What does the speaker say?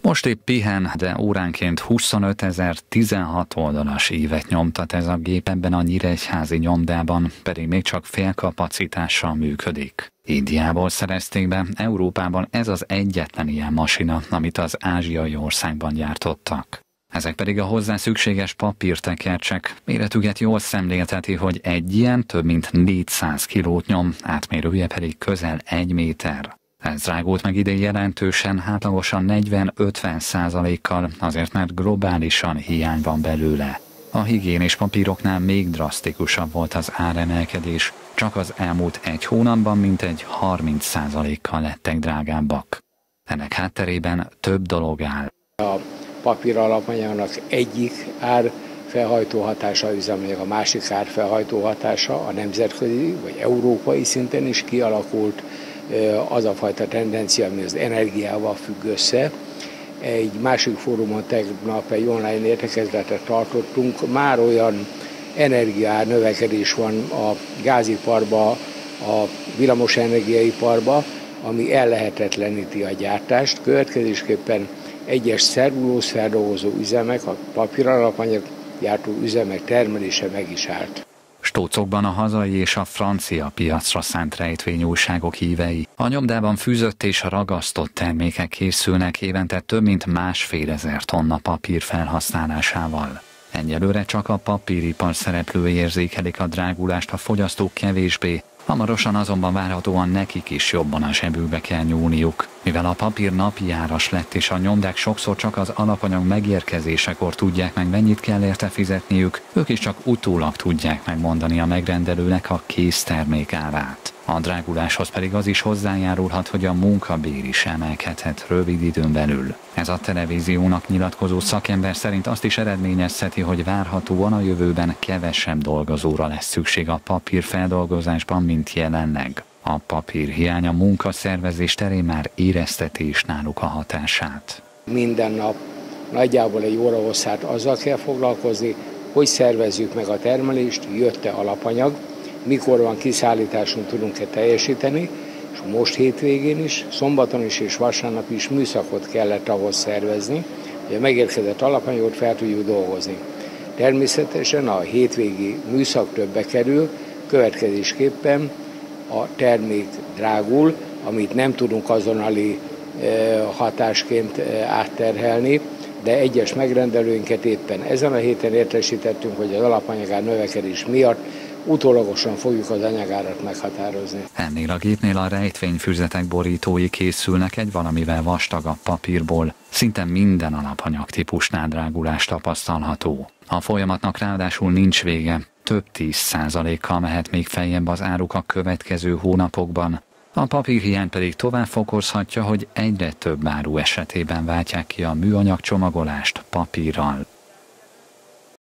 Most épp pihen, de óránként 25.016 oldalas ívet nyomtat ez a gép, ebben a nyíregyházi nyomdában pedig még csak fél kapacitással működik. Indiából szerezték be, Európában ez az egyetlen ilyen masina, amit az ázsiai országban gyártottak. Ezek pedig a hozzá szükséges papírtekercsek. Méretüket jól szemlélteti, hogy egy ilyen több mint 400 kilót nyom, átmérője pedig közel 1 méter. Ez drágult meg idén jelentősen, átlagosan 40-50%-kal, azért mert globálisan hiány van belőle. A higiénés papíroknál még drasztikusabb volt az áremelkedés, csak az elmúlt 1 hónapban mintegy 30%-kal lettek drágábbak. Ennek hátterében több dolog áll. A papír alapanyagnak egyik árfelhajtó hatása, üzemanyag, a másik árfelhajtó hatása a nemzetközi vagy európai szinten is kialakult az a fajta tendencia, ami az energiával függ össze. Egy másik fórumon tegnap egy online értekezletet tartottunk, már olyan energiaár növekedés van a gáziparba, a villamosenergiaiparba, ami ellehetetleníti a gyártást. Következésképpen egyes cellulózfeldolgozó üzemek, a papíralapanyag gyártó üzemek termelése meg is állt. Stócokban a hazai és a francia piacra szánt rejtvényújságok hívei. A nyomdában fűzött és ragasztott termékek készülnek évente több mint 1,5 tonna papír felhasználásával. Egyelőre csak a papíripar szereplői érzékelik a drágulást, a fogyasztók kevésbé, hamarosan azonban várhatóan nekik is jobban a zsebükbe kell nyúlniuk. Mivel a papír napi áras lett és a nyomdák sokszor csak az alapanyag megérkezésekor tudják meg, mennyit kell érte fizetniük, ők is csak utólag tudják megmondani a megrendelőnek a késztermék árát. A dráguláshoz pedig az is hozzájárulhat, hogy a munkabér is emelkedhet rövid időn belül. Ez a televíziónak nyilatkozó szakember szerint azt is eredményezheti, hogy várhatóan a jövőben kevesebb dolgozóra lesz szükség a papírfeldolgozásban, mint jelenleg. A papírhiány a munkaszervezés terén már érezteti is náluk a hatását. Minden nap nagyjából egy óra hosszát azzal kell foglalkozni, hogy szervezzük meg a termelést, jött-e alapanyag, mikor van kiszállításunk, tudunk-e teljesíteni, és most hétvégén is, szombaton is és vasárnap is műszakot kellett ahhoz szervezni, hogy a megérkezett alapanyagot fel tudjuk dolgozni. Természetesen a hétvégi műszak többe kerül, következésképpen a termék drágul, amit nem tudunk azonnali hatásként átterhelni, de egyes megrendelőinket éppen ezen a héten értesítettünk, hogy az alapanyagár növekedés miatt utólagosan fogjuk az anyagárat meghatározni. Ennél a gépnél a rejtvényfüzetek borítói készülnek egy valamivel vastagabb papírból. Szinte minden alapanyagtípusnál drágulás tapasztalható. A folyamatnak ráadásul nincs vége. Több 10%-kal mehet még feljebb az áruk a következő hónapokban. A papírhiány pedig tovább fokozhatja, hogy egyre több áru esetében váltják ki a műanyag csomagolást papírral.